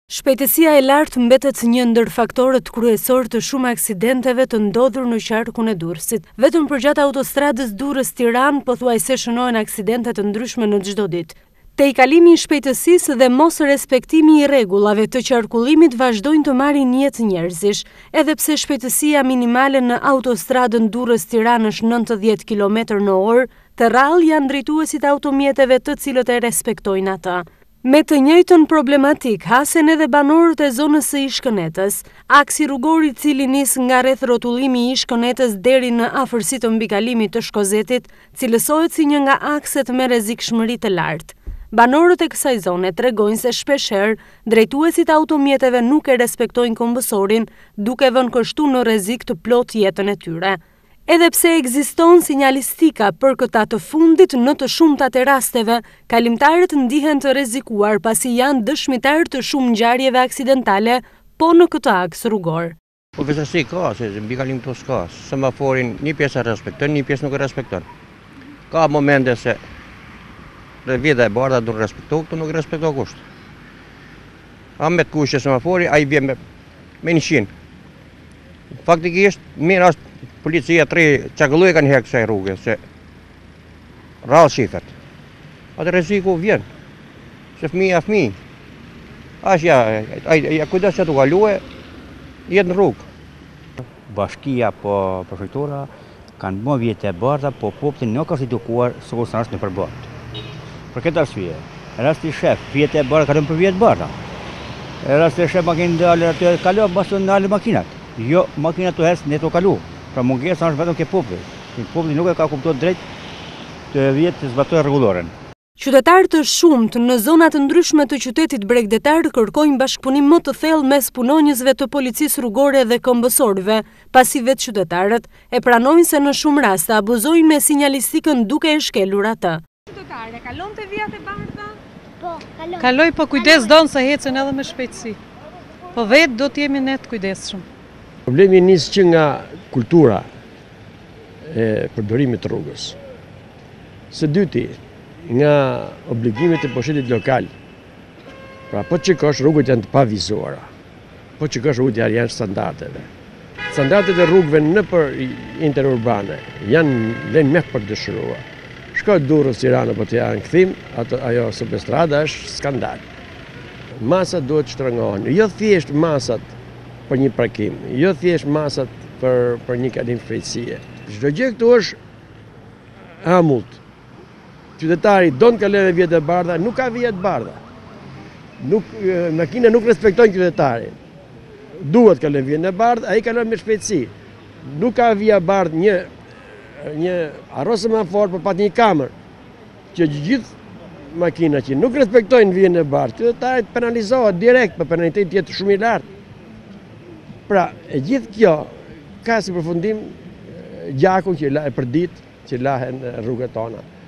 Shpejtësia e lartë mbetet një ndër faktorët kryesor të shumë aksidenteve të ndodhur në qarkun e Durrësit. Vetëm përgjatë autostradës Durrës-Tiranë pothuajse shënohen aksidente të ndryshme në çdo ditë. Te i kalimi i shpejtësisë dhe mos respektimi i rregullave të qarkullimit vazhdojnë të marrin jetë njerëzish, edhe pse shpejtësia minimale në autostradën Durrës-Tiranë është 90 km/h, të rrallë janë drejtuesit e automjeteve të cilët e respektojnë ata. Me të njëjtën problematik hasen edhe banorët e zonës së Ish-Kënetës. Aksi rrugor i cili nis nga rreth rrotullimi i Ish-Kënetës deri në afërsi të mbikalimit të Shkozetit, cilësohet si një nga akset me rrezikshmëri të lartë. Banorët e kësaj zone tregojnë se shpeshherë drejtuesit e automjeteve nuk e respektojnë kombësorin, duke vënë kështu në rrezik të plotë jetën e tyre. Edhe pse ekziston sinjalistika për këta të fundit në të shumtat e rasteve, kalimtarët ndihen të rrezikuar pasi janë dëshmitar të shumë ngjarjeve aksidentale, po në këtë aks rrugor. Po vështirësi ka, se mbikalim këtu s'ka. Semaforin një pjesë e respekton, një pjesë nuk e respekton. Ka momente se rrjedha e bardha do respektohet, këtu nuk respektohet kusht. A me të kushte semafori, ai vjen me 100. Faktikisht mirë është policia 3 çakulluj kanë herë kësaj rruge se rrallë shifet. Atë rreziku vjen. Se fëmijë. Ja kujdes që të kalue, jetë në rrugë. Bashkia po prefektura kanë bërë vjetë e bardha, po populli nuk është edukuar sigurisht në përballë. Për këtë arsye, rasti shef, vjetë e bardha kanë për vjetë bardha. Rasti shef makinë dalë aty kalon bashkë ndalë makinat. Jo, makinat të hes ne të kalu. Pra mungesa është vetëm ke populli. Populli nuk e ka kuptuar drejt të vjetë të zbatojë rregulloren. Qytetarë të shumtë në zona të ndryshme të qytetit bregdetar kërkojnë bashkëpunim më të thellë mes punonjësve të policisë rrugore dhe kombësorëve, pasi vetë qytetarët e pranojnë se në shumë raste abuzojnë me sinjalistikën duke e shkelur atë. Qytetare, kalonte vijat e bardha? Po, kalon. Kaloj, po kujdes donë se hecen edhe me shpejtësi. Po vetë do t'jemi ne të kujdesshëm. Problemi nis që nga kultura e përdorimit të rrugës. Së dyti, nga obligimet e pushtetit lokal. Pra, po çikosh rrugët janë të pavizuara. Po çikosh rrugët janë standardeve. Standardet e rrugëve nëpër interurbane janë lënë më për dëshiruar. Shkoj Durrës-Tiranë po të janë kthim, ajo substrada është skandal. Masat duhet shtrëngohen, jo thjesht masat për një parkim, jo thjesht masat për një kalim shpejtësie. Çdo gjë këtu është amullt. Qytetari do të kalojë vjetë e bardha, nuk ka vjetë bardha. Makina nuk respektojnë qytetarin. Duhet kalojë vjetën e bardha, ai kalon me shpejtësi. Nuk ka vija bardhë një arros semafor për pat një kamer. Që gjithë makina që nuk respektojnë vjetën e bardhë, qytetarit penalizohet direkt për penalitet jetë shumë i lartë. Pra, e gjithë kjo ka si përfundim gjakun që e për ditë që lahen rrugët tona.